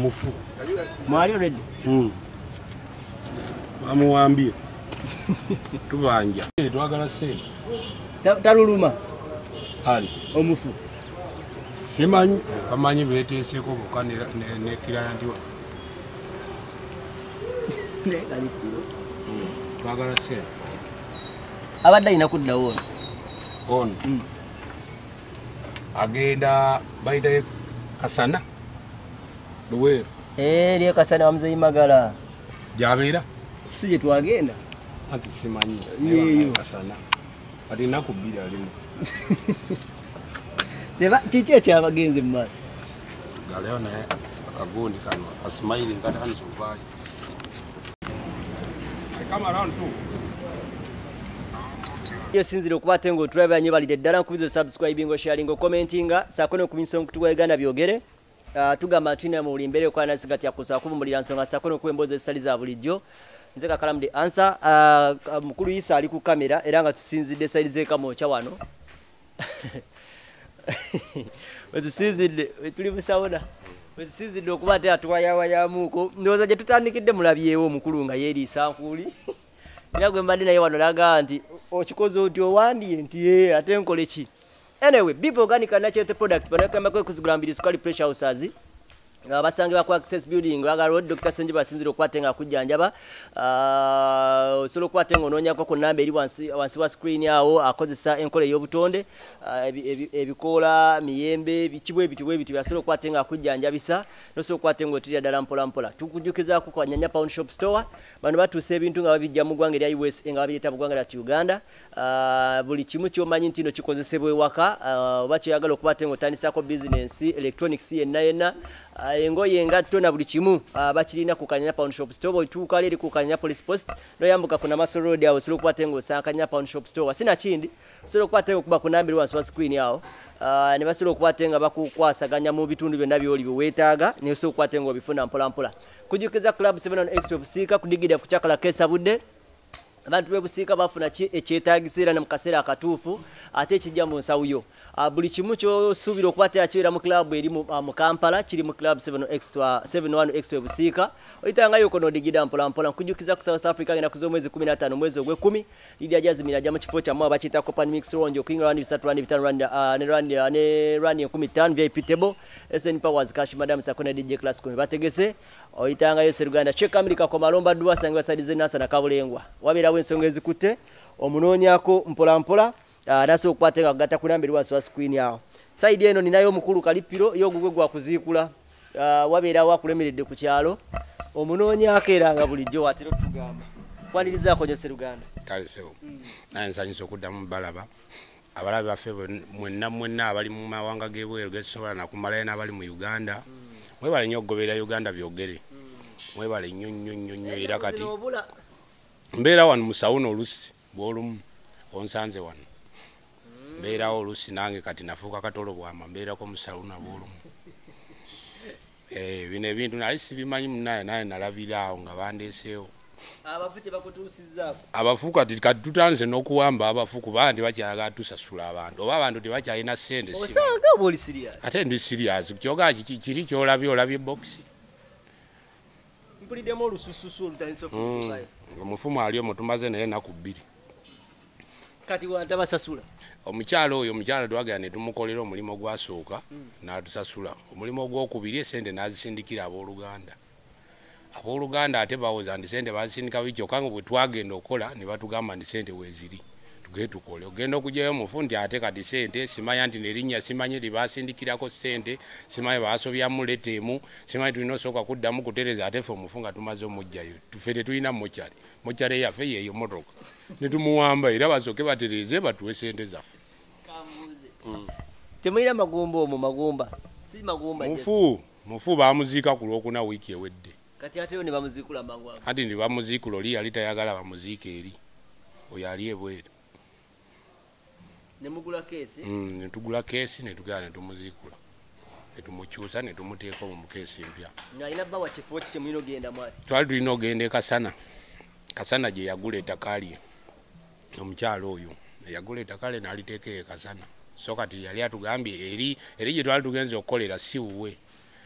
omufu. Mwali ready? Awambye. Tubanja. Twagala sente. Taluluma. Ali. Omufu. Simanyi bamanyi beteeseko bokka ne client wa. Ne Kalipiro. Twagala sente. Abadde ina kudda wona. On. Agenda bayita Kasana. Luweero. Liye Kasana wamuzeyi Magala. Jabeera. Sije twagenda. Anti simanyi. Yeyo. Kasana. Ati nakubira alimu. Teba chichi ekyabagenze mu maaso. Galeo naye akagundi kano asmile ngati survive. Come around too. Yesinzire okubate ngo tulaba nyo balide ddala nkubizo subscribing sharing commenting sakono kuminso kutuwa Uganda byogere. Tugamba twina mu limbere kwa nasi gati yakusa kubumulira nsonga sakono kwemboze sali za bulijjo. Nze KAKALAAMU the answer. Mukulu Isa ali ku kamera era nga tusinzidde side ze kamo cha wano. Wetusinzidde tuli musawona. Wetusinzidde okubate atwayawa yamuko. Ndoza je tutandikidde mulabyewo mukulu nga yeri sankuli. Nagwe mbadde naye wano laga nti okikoze oti owandye nti ate nkole ki. Anyway, Bipo Organic Natural Product banakamba kwe kuzigula mbiri sukali pressure houses. Basange bakwa access building aga road Dr. Senje basinzira okwatenga kujjanjaba. Solo kwatenga ononya ko namba eri wansi wa screen yawo akozesa enkole y'obutonde ebikola miyembe bikibwe biti basolo kwatenga kujjanjabisa no so kwatenga otira dala mpola tukujukiza ku kwa Nyanya Pound Shop Store bano batuse ebintu nga babijja mu gwanga lya US nga babireta mu gwanga lya Uganda. Buli kimu kyomanyi ntino kikozesebwe waka bacho yagala okubatenga otandisa ko business electronics yenna engoye engatto na buli kimu bakirina ku Nyanya Pound Shop Store oituuka leri ku Nyanya Police Post no yambuka kuna Masoro Road awo solo kwatenga osaka Nyanya Pound Shop Store sina kindi solo kwatenga kuba kunambiri wansi wa screen yawo ne basolo kwatenga bakukwasaganya mu bitundu byonna byoli biwetaaga ne solo kwatenga obifuna mpola kujukiza Club 7 on Extra busika kudigida ku Kyakala Kesa budde abantu bebusika bafuna ekyetaagisira na mukasera akatuufu ate kijja mu nsawuyo buli kimu kyo subira okwata yakira mu club eri mu Kampala kiri mu Club 71 Extra busika oyitanga yoko no digida mpola kujukiza ku South Africa ngena kuzo mwezi 15 mwezi ogwe 10 Lydia Jazmina jama kifo kya mwa bachita Copan Mix Ronjo King Rwanda 3 ne Rwanda 15 VIP table SN Powers Cash Madam Sakone DJ Class 10 bategese oyitanga yose Uganda check America ko malomba duwa sangwa sadize nasa na kabulengwa wabira wensonga ezikutte omunonyako mpola naso okwatenga gata kunambiri wansi wa screen yawo side eno ninayo mukulu Kalipiro yo gugwe gwa kuzikula wabera wakulemeredde ku kyalo omunonyako era nga bulijjo atero tugamba kwaniriza akonyese Uganda kale sewo nansanyusa okuddamu balaba abalabe baffe mwenna abali mu mawanga g'ebweru gesobola nakumala n'abali mu Uganda mwebale nnyo okugobera Uganda byogere mwebale nnyo era kati mbeera wano musawuno olusi bwolumu onsanze wano mbeerawo olusi nange kati nafuuka katolo bwama mbeerako musawuno bwolumu bino ebintu nali sibimanyi munaye naye nalabiraawo nga bandeeseewo abafu kati tutanze n'okuwamba abafu kuba nti bakyalaga tusasula abantu oba abantu tebakyalina ssente ate ndi serious kyoga kiri kyolabye boxi mpulidemu olusususu olutanisofu omufumu ali omwo tumaze naye naku 2 kati wanta basasula omukyalo twagala ne tumukolera omulimu gwasooka n'atusasula omulimu ogwokubiri esente n'azisindikira abooluganda ate bawoza nti sente bazisindika bikyo kange bwe twagenda okola ne batugamba nti sente weeziri tugende tukole ogenda okugyayo mufu nti ate kati sente simanya nti nerinnya simanye libasindikirako sente simanye basobyamu letemu simanye tulina osooka kuddamu kutereza ate fe omufu nga tumaze omujjayo tufe tetulina mokyale yaffe yeeyo motoka ne tumuwamba era basooke batereze batuwe sente zaffe temulina magumba omwo magumba si magumba mufu bamuziika ku Lwokuna wiiki ewedde kati ate ne bamuziikula mangu ati ne bamuziikula oli yali tayagala bamuziike eri oyo ali ebweru nemugula keesi netugula keesi netugala netumuziikula netumukyusa netumuteeka mu keesi mpya ina bawa kifo kye mulino genda mwati twali tulina ogenda Kasana gye yagula ettaka lye omukyalo oyo yagula ettaka lye n'aliteeka Kasana so kati yali atugambye eri gye twali tugenze okukolera si wuwe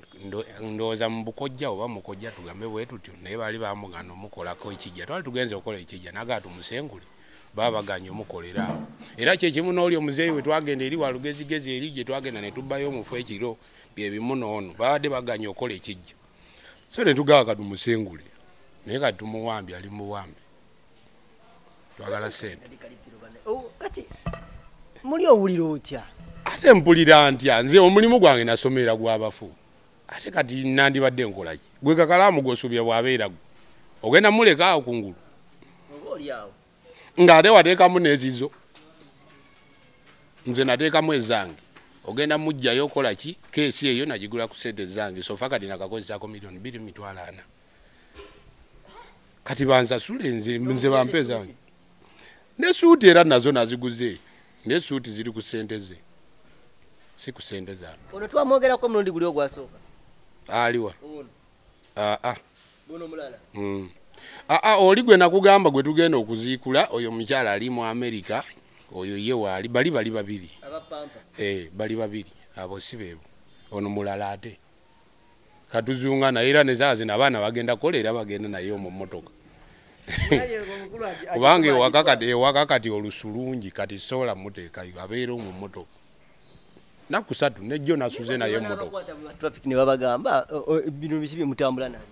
ndowooza mu bukojja oba mukojja tugambe bwe tutyo naye baali bamugana omukolako ekijja twali tugenze okukola ekijja nagaa tumusengule baba baganye omukolera awo era kyekimu n'oli omuzeeyi we twagenda eri walugezigezi eri gye twagenda ne tubbayo omufu ekiro bye bimu n'ono babadde baganye okukola ekijja so ne tugawa kati tumusengule naye kati tumuwambye ali muwambe twagala sente kati muli owulira otya ate mpulira ntya nze omulimu gwange nasomera gw'abafu ate kati nandibadde nkolaki gwe kakalaamu gw'osuubye bw'abeera gwe ogenda muleka awo kungulu ng'ate wateekamu n'ezizo nze nateekamu ezange ogenda mujjayo okola ki keesi eyo nagigula ku sente zange sofa kati nakakozesaako $2 4 kati bansasule nze bampe zange ne suuti era nazo naziguze ne suuti ziri ku sente ze si ku sente zange ono twamwogerako mulundi guli ogwasooka aliwa buno mulala oli gwe nakugamba gwe tugenda okuziikula oyo mukyala ali mu America oyo ye waali bali babiri bali babiri abo si beebo ono mulala ate katuzunga naye era nezaazi n'abaana bagenda kola era bagenda naye mu mmotoka kubanga ewakakati olusulungi kati sola muteekayo abeera mu mmotoka nakusatu nejjo nasuze naye mmotoka traffic ne babagamba bino bisibi mutambula naye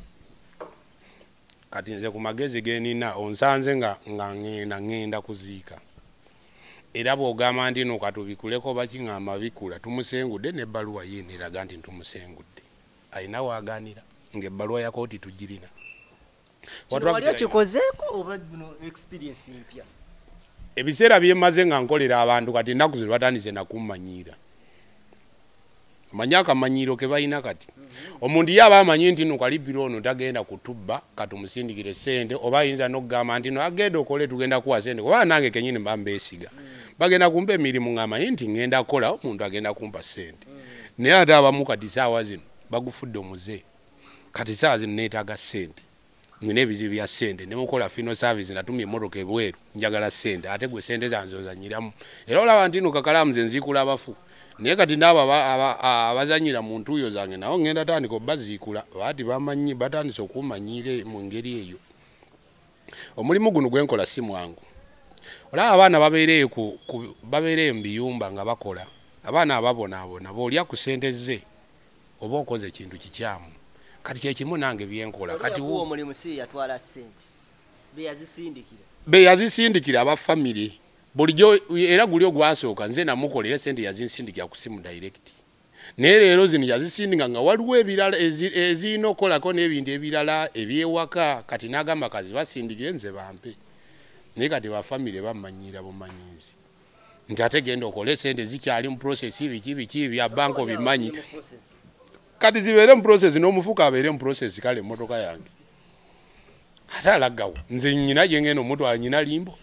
kati nze ku magezi genina onsanze nga ngenda kuziika era bw'ogamba nti no katubikuleko bakiŋŋamba bikula tumusengudde n'ebbaluwa ye neraga nti tumusengudde ayina waaganira ng'ebbaluwa ya kooti tugirina wali okikozeeko oba experience mpya ebiseera byemaze nga nkolera abantu kati ennaku ze batandise nakummanyiira omanyi akamanyiiro ke balina kati omuntu yaba amanyi nti no Kalipiro ono tagenda kutubba katumusindikire sente oba ayinza n'okugamba nti no agenda okole tugenda kuwa sente kuba nange kenyini mba mbeesiga bagenda kumpa emirimu ng'amanyi nti ngenda kukola omuntu agenda kumpa sente naye ate abamu kati saawa zino bagufudde omuze kati saawa zino neetaaga sente nina ebizibu bya sente ne mukola fino service natumye emmotoka ebweru njagala sente ate gwe sente zange ozanyiramu era olaba nti no kakalaamu ze nziikula abafu naye kati naabo abazanyira mu ntuuyo zange nawo ngenda tandika obbaziikula baati bamanyi batandise okumanyiire mu ngeri eyo omulimu guno gwenkola si mwangu olaba abaana babeereyo mu biyumba nga bakola abaana ababonaabona boolya ku sente ze oba okoze ekintu kikyamu kati kyekimu nange byenkola kati omulimu si yatwala sente beyazisindikira abafamire bulijjo era guli ogwasooka nze namukolera sente yazinsindikira ku simu direct naye leero zino yazisindika nga waliwo ebirala ezirina okukolako n'ebintu ebirala ebyewaka kati n'agamba kazi basindikire nze bampe naye kati bafamire bamanyiira bumanyiizi nti ate genda okole sente zikyali mu process biki bya banko bimanyi kati zibeere mu process n'omufuka abeere mu process kale emmotoka yange ate alagawo nze nyina gye ngenda omutwala nyina limbo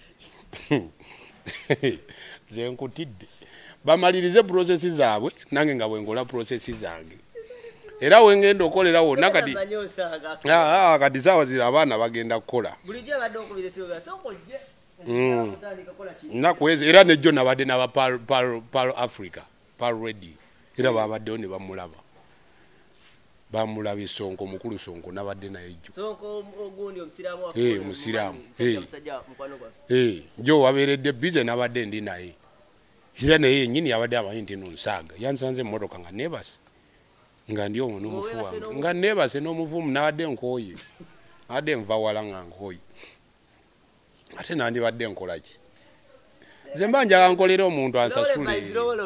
ze nkutidde bamalirize process zaabwe nange nga bwengola process zange era wengenda okolera wonna kati kati saawa zira abaana bagenda kukola nakwezi era nejjo nabadde naba Pal Africa Pal Radio era babaddewo ne bamulaba bamulabye Sonko mukulu Sonko nabadde naye jjo Sonko ogundi omusiraamu omusiraamu jo wabeeredde bize nabadde ndi naye era naye yennyini yabadde amanyi nti nonsaaga yansanze emmotoka nga neebase nga ndi omwo n'omufu wange nga neebase n'omuvumu nabadde nkooye nabadde nva wala nga nkooye ate nandibadde nkolaki nze mba njagala nkolera omuntu ansasule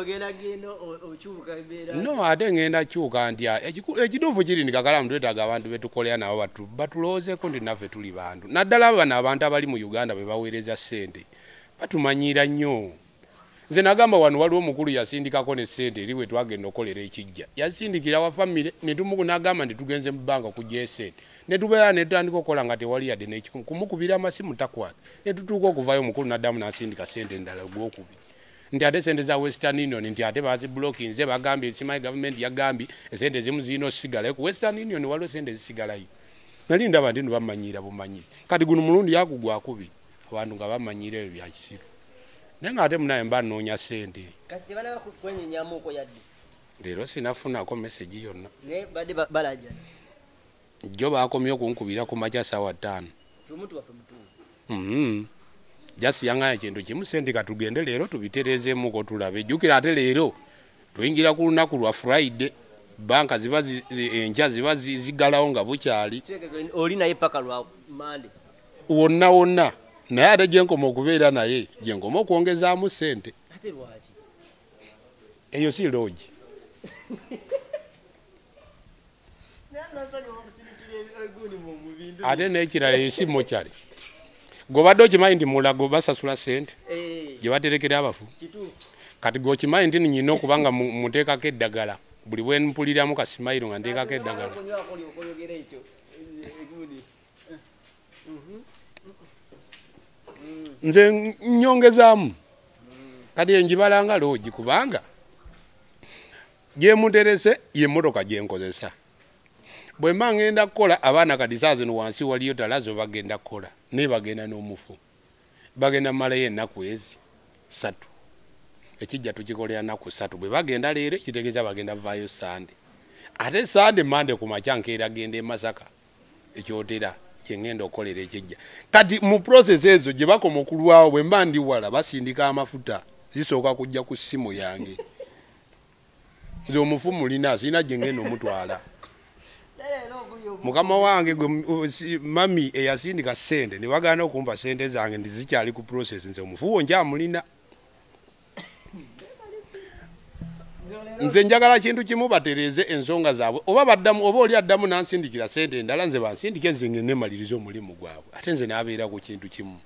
no ate ngenda kyuka ntya ekituufu kiri ndi kakalaamu twetaaga abantu betukolera nabo batulowoozeko ndi naffe tuli bantu naddala bano abantu abali mu Uganda be baweereza sente batumanyiira nnyo nze nagamba wano waliwo omukulu yasindikako ne sente eri we twagenda okolera ekijja yasindikira wa famire ne nagamba nti tugenze mu bbanga kujja sente ne tubeera ne tutandika okukola nga tewali yadde n'ekimu kumukubira amasimu takwata ne tutuuka okuvayo omukulu n'addamu n'asindika sente endala ogwokubiri nti ate sente za Western Union nti ate baziblokinze bagambye simanyi gavumenti yagambye esente ezimu zirina osigalayo ku Western Union waliwo sente zisigalayo nali ndaba nti bamanyiira bumanyiire kati guno mulundi yakugwa kubiri abantu nga bamanyiira ebyo byakisiru naye nga ate munaye mba nnoonya sente Leero sinafunako message yonna. Ne bade balaja. Jo bakomye okunkubira ku makya sawa 5. Tumutu wafe mutu. Jasi yanga kintu kimu Sente katugende leero tubiterezeemu ko tulabe. Jukira ate leero tuyingira ku lunaku lwa Friday. Banka ziba enja ziba zigalawo nga bukyali. Oli naye paka lwa Monday. Wonna naye ate gyenkoma okubeera naye gyenkoma okwongezaamu Sente. Ate lwaki? Eyo si loogi. Ate n'ekirala esimo kyali. Gobadde okimanyi nti mulago basasula Sente gye baterekera abafu. Kati gwokimanyi nti nyina okubanga muteekako eddagala. Buli bwe mpuliramu kasimayiro nga nteekako eddagala. Nze nyongezaamu. Kati enjibalanga loogi kubanga gye muterese ye mmotoka gye nkozesa. Bwe mba ngenda kukola abaana kati saa zino wansi waliyo talazo bagenda kukola. Ne bagenda n'omufu. Bagenda malayo ennaku ezi 3. Ekijja tukikolera ennaku 3. Bwe bagenda leero kitegeeza bagenda vaayo Sunday. Ate Sunday Monday ku makya nkeera genda e Masaka. Ekyotera kye ngenda okukolera ekijja. Kati mu process ezo gye bakoma okulwawo bwe mba ndi wala basindika amafuta. Zisooka kujja ku ssimu yange. Nze omufu mulina sina gye ngenda omutwala. Mukama wange mami eyasindika Sente ne bagaana okumpa Sente zange ndizikyali ku process nze omufu wonja mulina. Nze njagala kintu kimu batereze ensonga zaabwe oba baddamu oba oli addamu nansindikira Sente endala nze bansindike nze ngene malirizo omulimu gwabwe ate nze nabeera ku kintu kimu.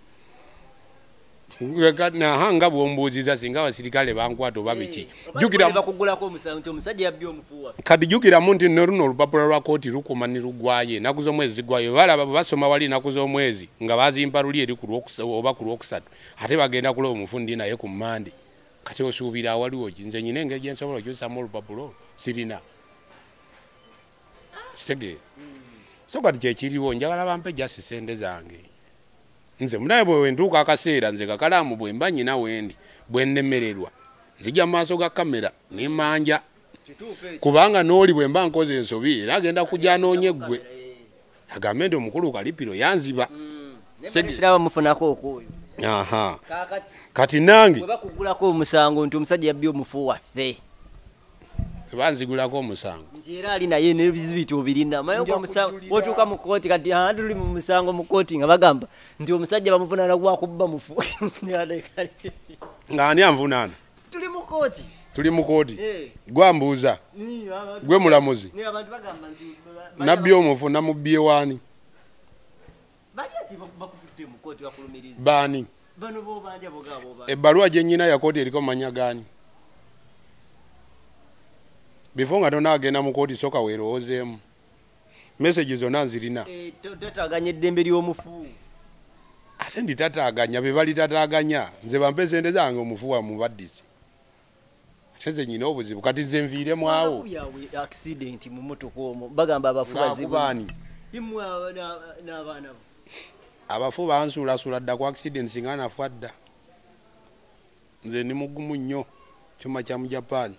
Na hanga bwombuuziza singa abasirikale bankwata oba biki. Jukira bakugulako omusango omusajja yabbi omufuwa. Kati jukira muntu noruno olupapula lwa kooti lukoma ni lugwaye naku z'omwezi gwayo balaba basoma wali naku z'omwezi nga bazimpa luli eri ku oba ku lwokusatu ate bagenda kulo omufundi naye ku Mande. Kati osuubira waliwo nze nyine engeri gye nsobola okyusamu olupapula sirina. Kitege. So kati kyekiriwo njagala bampe jasi Sente zange. Nze munaye bwe wentuuka akaseera nze Kakalaamu bwe mba nyina wendi bwe nnemererwa nzija mu maaso ga kamera ne manja kubanga n'oli bwe mba nkoze ensobi era agenda kujja anoonye ggwe agambe nti omukulu Kalipiro yanziba. Siraba mufunako okwoyo. Aha. Kati nange bwe bakugulako omusango nti omusajja yabbi omufu waffe. Banzigulako omusango. Nti era ali naye n'ebizibiti obirina. Mayo kwa musango otuuka mu kooti kati tuli mu musango mu kooti nga bagamba nti omusajja bamuvunaana gwakubba mufu. Ng'ani anvunaana? Tuli mu kooti. Tuli mu kooti. Gwambuuza. Gwe mulamuzi. Abantu bagamba nti nabbi omufu namubbye waani? Bali ati bakututte mu kooti bakulumiriza. Baani? Bano bo banja bogabo ba. Ebbaluwa gye nnyina ya kooti eriko manya gaani? Before nga tonaagenda mu kooti soka weerowoozeemu. Message zonna nzirina. Tataaganya eddembe ly'omufu. Ate ndi tataaganya be bali tataaganya nze bampe Sente zange omufu wa mubaddizi. Ate nze nyina obuzibu kati nze nviiremu awo. Accident mu mmotoka omwo bagamba abafu bazibu. Imwe n'abaana bo. Abafu bansuulasula dda ku accident singa nafa dda. Nze ndi mugumu nnyo kyuma kya mu Japan.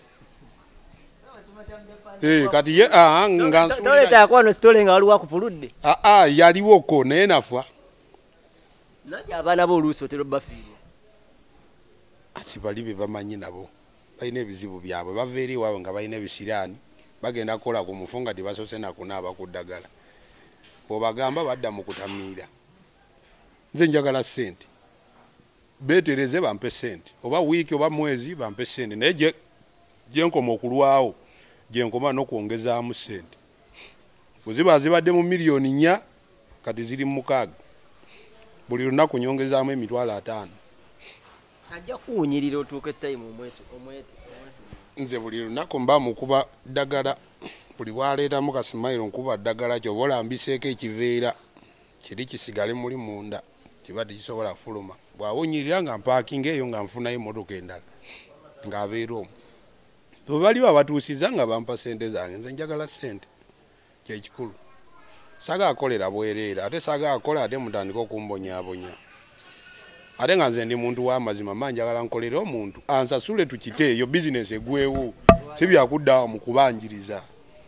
Kati ye nga toleta yakwano sitole nga waliwo akufuludde. Yaliwo ko naye nafa. Najja abaana b'oluusi otera bafiirwa. Ati bali be bamanyi nabo balina ebizibu byabwe bava eri waabwe nga balina ebisiraani bagenda kukola ku mufu nga tebasoose nakunaaba ku ddagala. Bw'obagamba badda mu kutamiira. Nze njagala Sente. Beetereze bampe Sente. Oba wiiki oba mwezi bampe Sente. Naye gye nkoma okulwawo gye nkoma n'okwongezaamu Sente. Bwe zibadde mu miliyoni 4 kati ziri mu 6. Buli lunaku nyongezaamu $5,000. Ajja kuwunyirira otuuka time omwete. Nze buli lunaku mba mukuba ddagala. Buli bwaleetamu kasimayiro nkuba ddagala kyo bolambiseeko ekiveera kiri kisigale muli munda kiba tekisobola fuluma. Bw'awunyirira nga mpaakinga eyo nga nfunayo emmotoka endala ng'abeera omwo. Bwe baliwo abatuusiza nga bampa Sente zange nze njagala Sente kyekikulu. Saga akolera bwereera ate saga akola ate mutandika okumbonyaabonya. Ate nga nze ndi muntu w'amazima mba njagala nkolera omuntu ansasule tukite eyo bizinesi egwewo. sibyakuddaawo mu kubanjiriza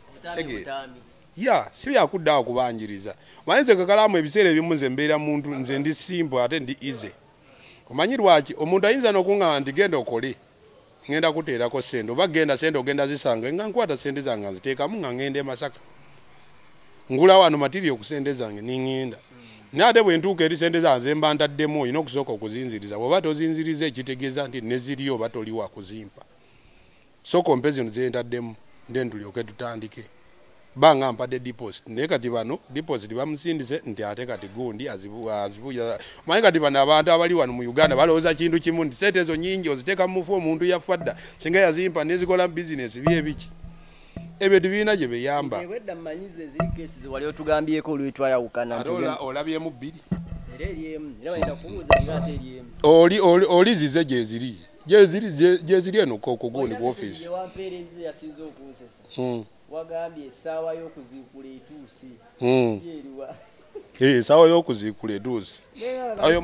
ya sibyakuddaawo kubanjiriza manyize Kakalaamu ebiseera ebimu nze mbeera muntu nze ndi simple ate ndi easy omanyi lwaki omuntu ayinza n'okuŋŋamba nti genda okole ngenda kuteerako sente oba genda sente ogenda zisanga nga nkwata sente zange nziteekamu nga ngende Masaka ngula wano material ku sente zange ningenda nate bwe ntuuka eri sente zange mba ntaddemu olina okusooka okuzinziriza bw'oba tozinziriza ekitegeeza nti ne ziriyo oba toli wa kuzimpa sooka ompe zino ze ntaddemu then tulyoke tutandike banga mpadde deposit naye kati bano deposit bamusindise nti ate kati gundi azibuya manyi kati bano abantu abali wano mu Uganda balowooza kintu kimu nti sente ezo nyingi oziteeka mu mufu omuntu yafadda singa yazimpa nezikola business bye biki ebyo tubina gye beyamba wedda mmanyize ziri cases wali otugambyeko olwetwayawukana olabye mu bbiri oli zize gyeziri eno kokogooni ku office wagambye essaawa y'okuziikula etuuse essaawa y'okuziikula etuuse oyo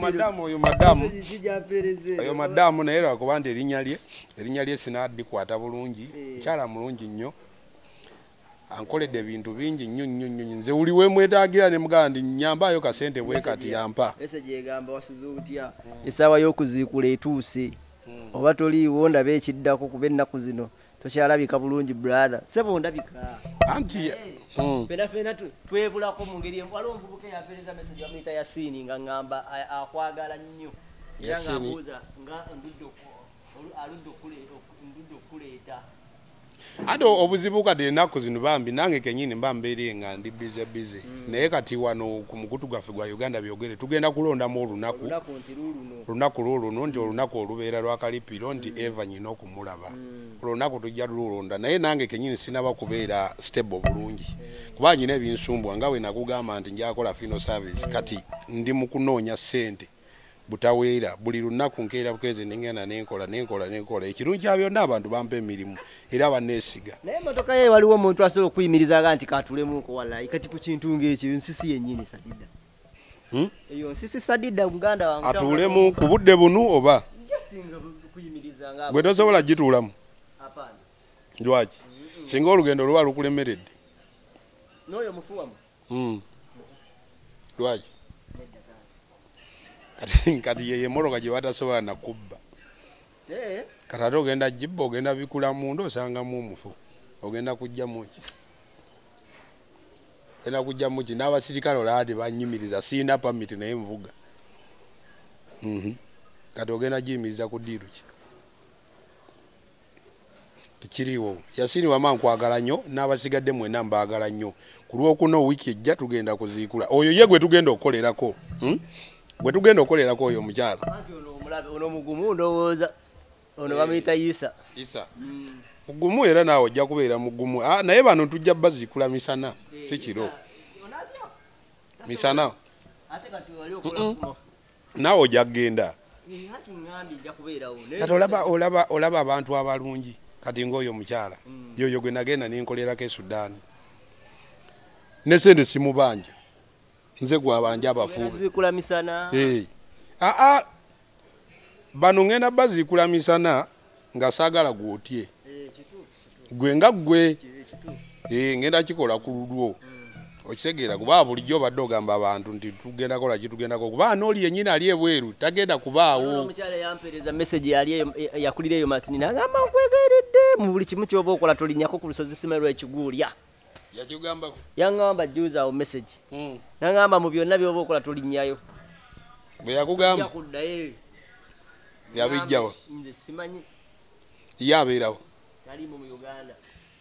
madamu naye lwakuba nti erinnya lye sinaddikwata bulungi mukyala mulungi nnyo ankoledde ebintu bingi nnyo nze uli wemwetaagira ne mugamba nti nyambayo kasente bwe kati yampa message egamba wasuze otya essaawa y'okuziikula etuuse oba toliiwo ndaba ekiddako kuba ennaku zino tokyalabika bulungi brother sebo ndabika anti fena twebulako mu ngeri waliwo omuvubuka yapeereza message wamuyita Yasini nga ngamba akwagala nnyo yanga abuuza nga aludde okuleeta ate obuzibu kati ennaku zino bambi nange kenyini mba mbeere nga ndi bize naye kati wano ku mukutu gwaffe gwa Uganda byogere tugenda kulondamu olunaku luluno nti olunaku olubeera lwa Kalipiro nti Eva nyina okumulaba olunaku tujja lulonda naye nange kenyini sinaba kubeera stable bulungi kuba nyina ebinsumbwa nga we nakugamba nti njakola funeral service kati ndi mu kunoonya ssente butaweera buli lunaku nkeera bukeze nengenda nenkola ekirungi kya byonna abantu bampa emirimu era banneesiga naye motoka ye waliwo omuntu asobola okuyimiriza nti katulemuko wallahi kati ku kintu ng'ekyo nsisi yennyini sadida eyo nsisi sadida muganda wange atuulemu ku budde bunu oba gwe tosobola gituulamu lwaki singa olugendo luba lukulemeredde n'oyo mufuwamu lwaki kati yeye moroka gye batasobola nakubba kati ate ogenda jibba ogenda bikula munda osangamu omufu ogenda kujjamu ki n'abasirikale olaba banyumiriza sina pamiti naye nvuga kati ogenda giyimiriza ku ddiiru ki tekiriiwo Yasini wama nkwagala nnyo n'abasigadde mwenna mbaagala nnyo ku lwokuna wiiki ejja tugenda kuziikula oyo ye gwe tugenda okukolerako gwe tugenda okukolerako oyo omukyala ono mugumu ndowooza ono bamuyita Isa mugumu era naawe ojja kubeera mugumu naye bano tujja baziikula misana si kiro misana naawe ojja kgenda kati olaba abantu abalungi kati ng'oyo omukyala yoyo gwe nagenda nenkolerako e Sudaani ne sente simubanja nze gwabanja abafuube zikula misana bano ngenda baziikula misana nga saagala gwotye gwe nga gwe ngenda kikola ku lulwo okitegeera kuba bulijjo badde ogamba abantu nti tugenda kola kitugendako kuba n'oli yennyini ali ebweru tagenda kubaawo omukyala yampeereza message yakulireeyo Masini n'agamba nkwegeredde mu buli kimu ky'oba okola tolinnyako ku lusozi Simerwa ekiguulya yakigambako yaŋŋamba jjuuza awo message n'aŋŋamba mu byonna by'oba okola tolinnyayo bwe yakugamba yakuddayo yabijjawa nze simanyi ye abeerawo talimu mu Uganda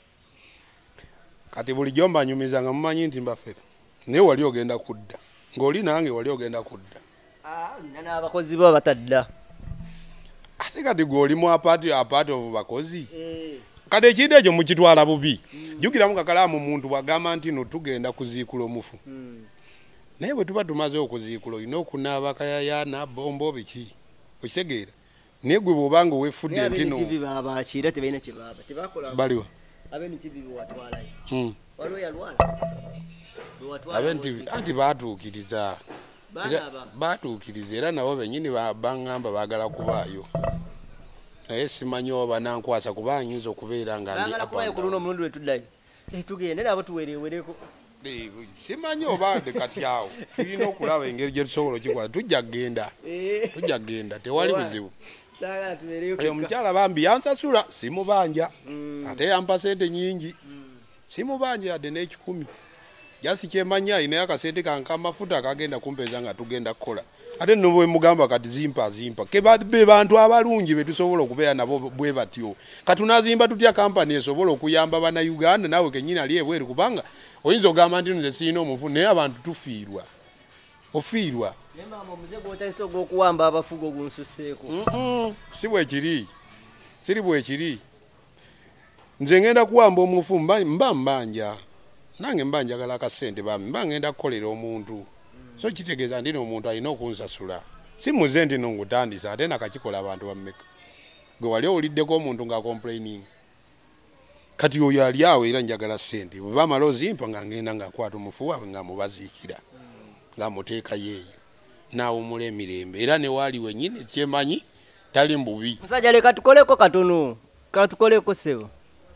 kati bulijjo mbanyumiza nga mumanyi nti mbafera naye wali ogenda kudda ng'oli nange wali ogenda kudda n'abakozi baba batadda ate kati gwe oli mu apart of bakozi kati ekintu ekyo mukitwala bubi jjukiramu Kakalaamu muntu bwagamba nti no tugenda kuziikula omufu naye bwe tuba tumaze okuziikula olina okunaaba kayayana bombo biki okitegeera naye gwe bw'obanga weefudde nti no bakiira tebalina kye baaba tebakola baliwa ab'NTV watwalayo waliwo yalwala ab'NTV anti baatuukiriza baatuukiriza era nabo bennyini baŋŋamba baagala kubaayo naye simanyi oba nankwasa kuba anyinza okubeera nga ndi kubayo ku luno omulundi wetuddayo tugende nabo tuwerewereko simanyi oba kati awo tulina okulaba engeri gye tusobola okikola tujja kgenda tewali buzibu omukyala bambi yansasula simubanja ate yampa sente nyingi simubanja yadde n'ekikumi jasi kyemanya inayo akasente kankamafuta kagenda kumpeza nga tugenda kukola ate no bwe mugamba kati zimpa be bantu abalungi betusobola okubeera nabo bwe batyo katunazimba tutya kampani esobola okuyamba bana Uganda nawe kenyina ali ebweru kubanga oyinza ogamba nti nze siina omufu naye abantu tufiirwa ofiirwa ne mama muze gwotayise ogw'okuwamba abafugo gunsuseeko si bwe kiri siri bwe kiri nze ngenda kuwamba omufu mbanja nange mbanjagala akasente bambi mbangenda kukolera omuntu so kitegeeza ndina omuntu alina okunsasula si muze nti nongutandisa ate nakakikola abantu bammeka gwe wali owuliddeko omuntu nga complaining kati oyo ali awo era njagala sente bwe bamala ozimpa nga ngenda nga nkwata omufu waabwe nga mubaziikira nga muteeka yeeyo naawumula emirembe era ne waali wennyini kyemanyi tali mbubi musajja leka tukoleko katono katukoleko sebo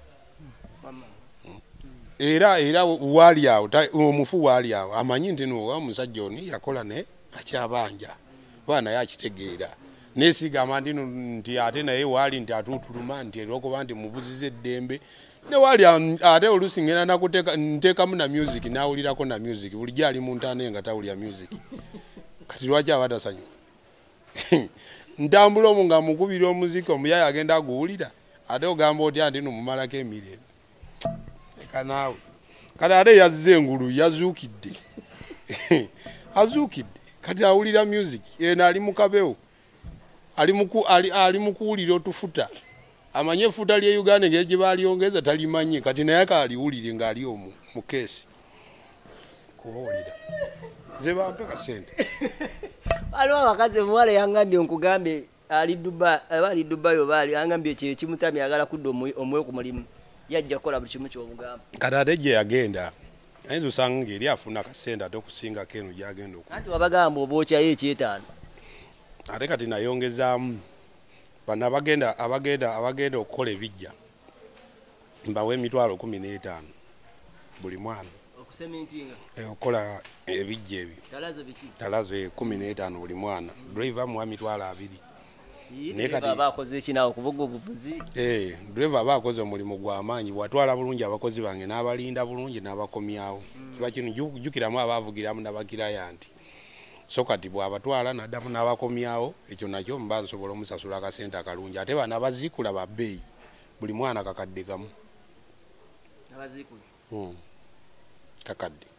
era wali awo omufu wali awo amanyi nti no musajja oni yakola ne akyabanja bwana yakitegeera nesigama nti ate naye wali nti atutuluma nti olwokuba nti mubuzize eddembe ne wali ate oluusi ngenda nteekamu na music nawulirako na music bulijjo ali mu ntaane nga tawulira music kati lwaki abatasanyu ntambula omu nga mukubira omuziki omuyaya agenda aguwulira ate ogamba otya nti numumalako emirembe naawe kati ate yazze engulu yazuukidde azuukidde kati awulira music eno ali mu kabewo ali mu kuwulira otufuta amanye efuta lye Uganda ngeri gye baalyongeza talimanye kati naye kaaliwulire ng'ali omu mu keesi kuwulira nze bampe kasente waliwo abakazi omuwala yangambye nkugambe ali Dubai oba ali yangambye ekyo ekimutamye ayagala kudda omwe ku mulimu yajja kukola buli kimu ky'omugamba kati ate gye yagenda ayinza osanga ng'eri afuna akasente ate okusingako eno gyagenda anti wabagamba obookyayo ekyetaano ate kati nayongezaamu bano abagenda okukola ebijja mbawe emitwalo 15 buli mwana okukola ebijja ebyo talazo 15 buli mwana driver muwa mitwalo 2 bakoze ekinawo kuvuga obuvuzi driver bakoze omulimu gw'amaanyi bwatwala bulungi abakozi bange n'abalinda bulungi n'abakomyawo kiba kino jjukiramu abavugiramu n'abakirayanti so kati bw'abatwala n'addamu n'abakomyawo ekyo nakyo mba nsobola omusasula akasente akalungi ate bano abaziikula ba bbeeyi buli mwana kakadde kamu kakadde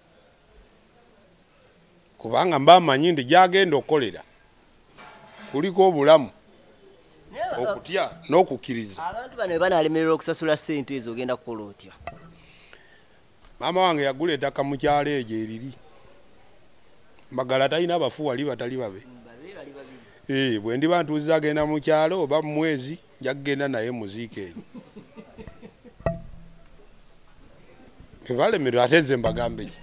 kubanga mba amanyi nti gyagenda okukolera kuliko obulamu okutya n'okukkiriza abantu bano bwe banaalemererwa okusasula ssente ezo ogenda kukola otya maama wange yagula ettaka mu kyalo egyo eriri mbagala talina abafu wali batali babe bwe ndiba ntuuziza agenda mu kyalo oba mu mwezi nja kugenda naye muziika eyo bebalemererwa ate nze mbagambe ki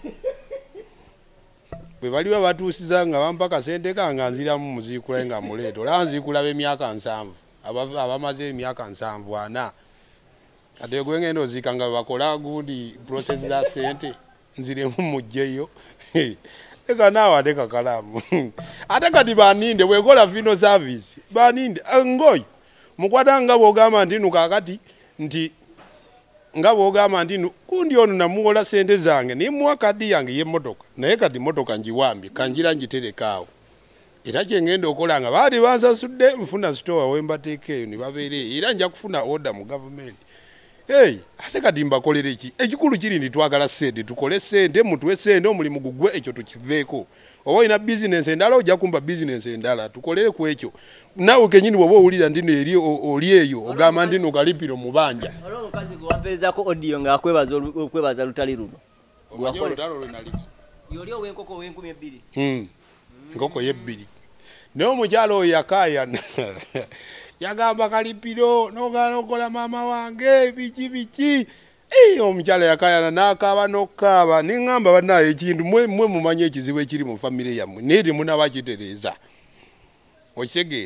bwe baliba batuusiza nga bampa kasente kanga nziramu muziikula nga muleeta olaba nziikula b'emyaka 7 abamaze emyaka 7 ate gwe ngenda oziika nga bakola gundi process za sente nziremu mujjeyo eka naawe ate kakalaamu ate kati baninde bwekola fino service baninde ngoyo mukwata nga bwogamba nti nukakati nti nga bwogamba nti kundi ono namuwola sente zange nemuwa kadi yange y'emmotoka naye kati mmotoka ngiwambye kanjira ngiterekaawo era kyengenda okola nga baali bansasudde nfuna sitowa wembateeka eyo ne babeere era nja kufuna order mu gavumenti ate kati mbakolere ki ekikulu kiri nti twagala sente tukole sente mutuwe sente omulimu gugwe ekyo tukiveeko oba olina bizinensi endala ojja kumba bizinensi endala tukolere ku ekyo naawe kenyini bw'oba owulira ndi eri oli eyo ogamba ndi no Kalipiro mubanja olwo omukazi gwe wampeezaako odiyo ng'akwebaza lutali luno omanyi olutalo lwe nalimu yoli ow'enkoko ow'e2,000 nkoko y'ebbiri naye omukyalo oyo yakaayana yagamba Kalipiro nogana okola maama wange biki omukyala yakayana n'akaaba n'okukaaba neŋŋamba bannaye ekintu mwe mumanyi ekizibu ekiri mu famire yammwe naye temunabakitereeza okitegeera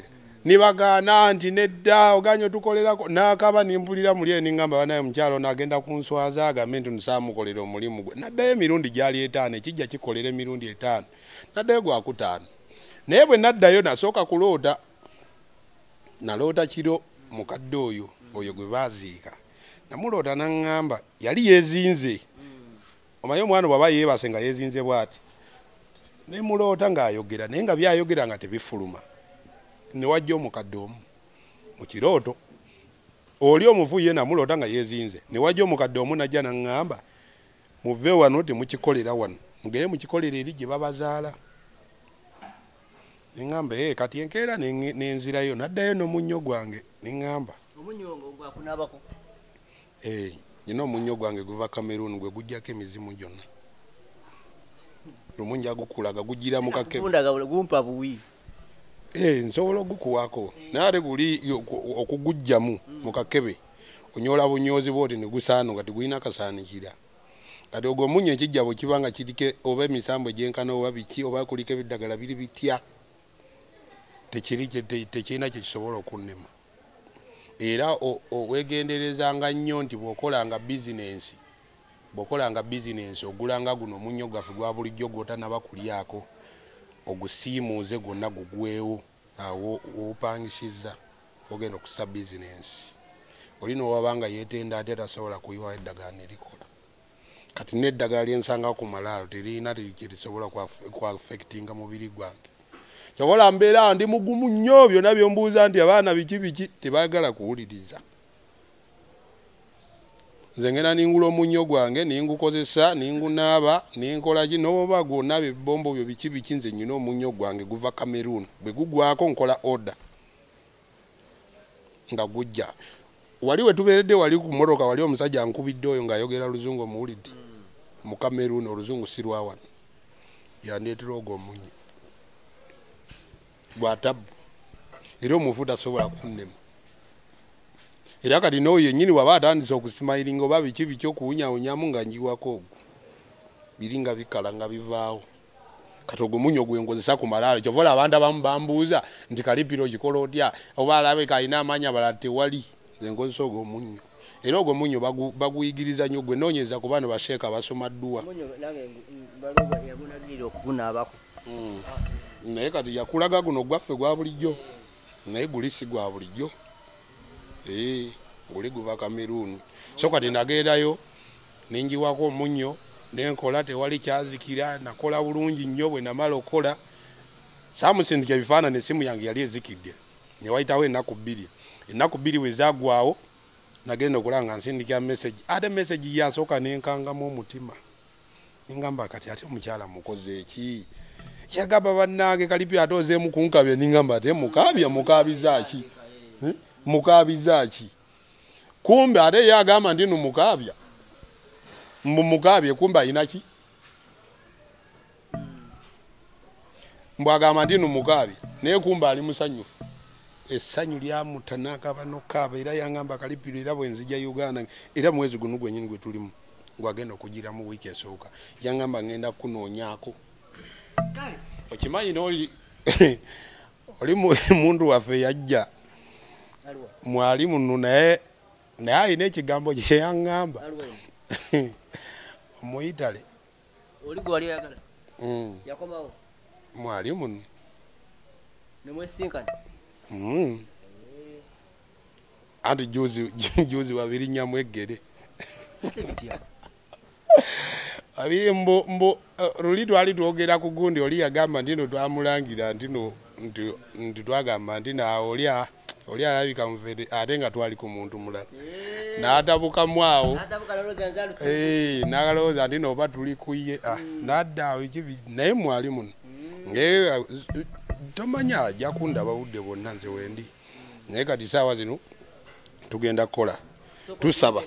nibagana nti nedda oganye tukolerako nakaba nimpulira muli eni ngamba banaye mukyalo nagenda kunswaza agambe nti nsamukolera omulimu gwe naddayo emirundi gyali 5 ekijja kikolera emirundi 5 naddayo gwakutaano naye bwe naddayo nasooka kuloota naloota kiro mukadde oyo gwe baziika namuloota naŋŋamba yali yeezinze omanyi omwana bw'aba yeebase nga yeezinze bw'ati ne muloota ng'ayogera naye nga byayogera nga tebifuluma ne wajja omukadde omu mu kirooto oli omufu ye namuloota nga yeezinze ne wajja omukadde omu najja naŋŋamba muve wano temukikolera wano mugende mukikolera eri gye babazaala neŋŋamba kati enkeera nenzirayo naddayo n'omunnyo gwange neŋŋamba omunnyo gwakunaabako nyina omunnyo gwange guva Cameroon gwe gujjako emizimu gyonna lumu nja gukulaga gugira mu kakebe gumpa buwi nsobola ogukuwako naye ate guli okugujjamu mu kakebe onyola bunyoozi bwoti ne gusaanuka tegulina kasaanikira kati ogwo omunnyo ekijja bwe kiba nga kirike oba emisambo egyenkana oba biki oba kuliko ebiddagala biri bitya tekirina kye kisobola okunnema era wegenderezanga nnyo nti bw'okolanga bizinensi ogulanga guno omunnyo gwaffe gwa bulijjo gw'otanaba kulyako ogusiimuuze gwonna gugwewo awo woopangisiza ogenda okussa bizinensi oli nowabanga yeetenda ate tasobola kuyiwayo eddagala ne likola kati n'eddagala lyensanga ku malaalo terina kirisobola kuaffectinga mubiri gwange kyobola mbeera ndi mugumu nnyo byonna byombuuza nti abaana biki tebaagala kuwuliriza nze ngenda ningula omunnyo gwange ningukozesa ningunaaba ninkolaki noba gwonna bebombo byo biki nze nyina omunnyo gwange guva Cameroon bwe gugwako nkola order nga gujja wali wetubeeredde wali ku mmotoka wali omusajja ankubidde oyo ng'ayogera luzungu omuwulidde mu Cameroon oluzungu si lwa wano yandeetera ogwo omunnyo gwatabu era omufu tasobola kunnema era kati n'oyo yennyini waba atandise okusimayiringa oba biki okuwunyawunyamu nga njiwako ogwo biri nga bikala nga bivaawo kati ogwo munnyo gwenkozesa ku malaalo kyovola abantu abamu bambuuza nti Kalipiro gikola otya oba alabeka alina amaanyi abalala tewali nze nkozesa ogwo omunnyo era ogwo munnyo baguyigiriza nnyo gwe noonyeza ku baana basheeka basoma dduwa naye kati yakulaga guno gwaffe gwa bulijjo naye guli si gwa bulijjo guli guva Cameroon so kati nagendayo ninjiwako omunnyo nenkola tewali kyazikira nakola bulungi nnyo bwe namala okola saamusindika ebifaananyi essimu yange yali ezikidde newayitawo ennaku bbiri we zaagwawo nagenda okulaba nga nsindikira message ate message yasooka nenkangamu omutima ningamba kati ate omukyala mukoze eki yagamba bannange Kalipiro ate ozeemu kunkabya ningamba ate mukaabizaki kumbe ate yagamba ndi numukabya mumukabye kumbe ayina ki mbwagamba ndi numukabye naye kumbe ali musanyufu essanyu lyamutanaka banokaaba era yangamba Kalipiro era bwenzija Uganda era mwezi guno gwennyini gwe tulimu gwagenda okugiramu wiiki esooka yangamba ngenda kunoonyaako okimanyi n'oli oli mundu waffe yajja mwalimu nno naye alina ekigambo kye yaŋŋamba omuyitale oli gwe wali oyagala yakomawo mwalimu nno nemwesinkana anti juzi babiri nnyamu eggere abiri mbo luli twali twogera ku gundi oli yagamba ndino twamulangira nti twagamba nti oli alabika mufere ate nga twali ku muntu mulala n'atabukamu awo n'akalowooza nti nooba tuli kuye n'adda awo naye mwali muno tomanya ajja kundaba budde bwonna nze wendi naye kati saawa zino tugenda kukola tusaba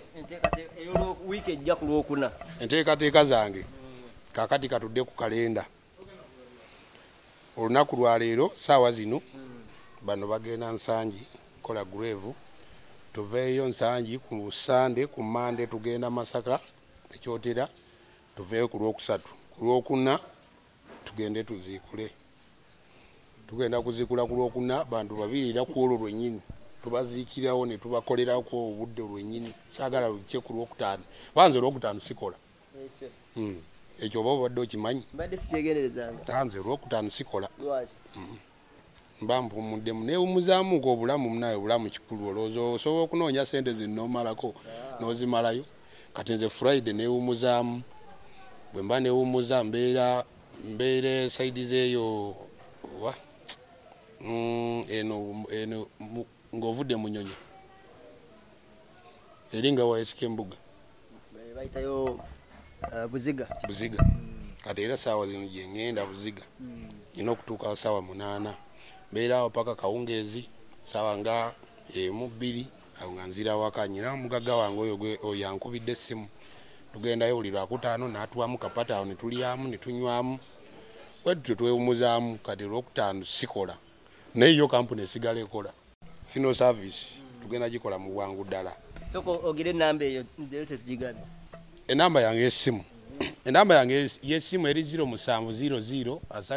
enteekateeka zange kakati katudde ku kalenda olunaku lwa leero saawa zino bano bagenda Nsangi kola grave tuveeyo Nsangi ku Sande ku Mande tugenda Masaka ekyotera tuveeyo ku Lwokusatu ku Lwokuna tugende tuziikule tugenda kuzikula ku Lwokuna bantu babiri era ku olwo lwennyini tubaziikirawo ne tubakolerako obudde lwennyini saagala lukke ku Lwokutaano banze Lwokutaano sikola ekyo oba obadde okimanyi mbadde sikyegenderezanga tanze Lwokutaano sikola lwaki mbampumuddemu neewumuzaamu ng'obulamu munaye bulamu kikulu olowooza osobola okunoonya sente zinoomalako n'ozimalayo kati nze Friday neewumuzaamu bwe mba neewumuza mbeera saidi zeeyo wa eno ng'ovudde mu Nnyonyi eri nga waesika embuga bayitayo Buziga kati era saawa zino gye ŋŋenda Buziga nina okutuuka saawa 8 mbeera awo paka kawungeezi saawa nga 1-2 awo nga nzira waka nyina mugagga wange oyo yankubidde essimu tugendayo buli Lwakutaano n'atuwamu kapata awo ne tulyamu ne tunywamu bwetutyo twewumuzaamu kati Lwokutaano sikola naye yo kampuni esigala ekola funeral service tugenda gikola mu bwangu ddala soko ogire enamba eyo tetugigabye enamba yange y'essimu enamba yange y'essimu eri 0700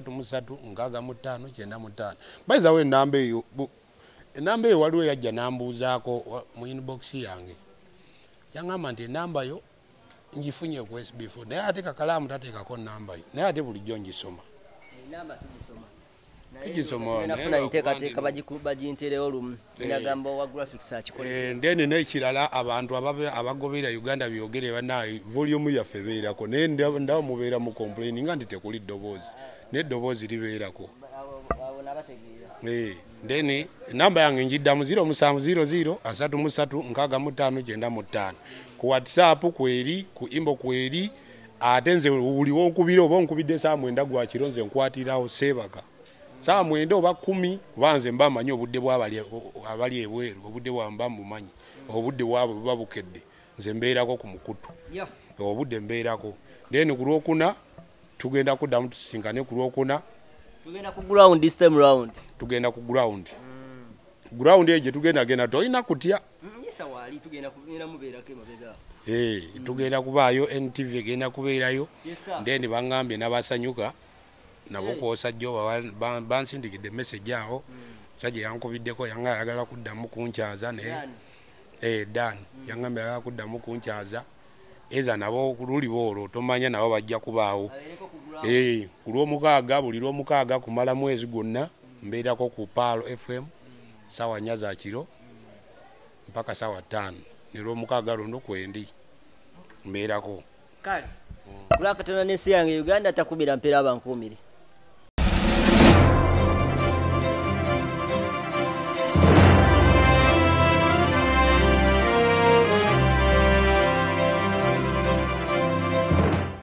3365995 by the way enamba eyo waliwo yajja nambuuzaako mu inbox yange yaŋŋamba nti enamba yo ngifunye ku SB4 naye ate Kakalaamu tateekako namba yo naye ate bulijjo ngisoma enamba tugisoma nafuna nteekateeka baginterewo lumu inagamba wa graphics akikola ndeni n'ekirala abantu abagoberera Uganda byogere banaye volume yaffe beerako naye ndawo mubeera mu complaining nti tekuli ddoboozi n'eddoboozi libeerako ndeni enamba yange njiddamu 0700 3365995 ku WhatsApp kweri ku inbox kweri ate nze buli wonkubira oba onkubidde saa 9 gwa kiro nze nkwatirawo Seebaka saa 9 oba 10 banze mbamanyi obudde bw'abali ebweru obudde bwamba mumanyi obudde bwabwe buba bukedde nze mbeerako ku mukutu obudde mbeerako then ku Lwokuna tugenda kuddamu tusisinkane ku Lwokuna tugenda ku ground this time round tugenda ku ground ground eje tugenda toyina kutya yesa wali tugenda kubeera mubeerako emabega tugenda kubaayo NTV egenda kubeerayo then bangambye n'abasanyuka nabo kwosajjo bansindikidde message awo sajja yankubiddeko yanga ayagala kuddamu kunkyaza naye Dan yangambye ayagala kuddamu kunkyaza eza nabo luli boolo tomanya nabo bajja kubaawo ku Lwomukaaga buli Lwomukaaga kumala mwezi gwonna mbeerako ku Paalo FM sawa 4 za kiro mpaka sawa 5 ne Lwomukaaga luno kwendi mbeerako kale kulakatana n'ensi yange Uganda takubira mpera abankuumire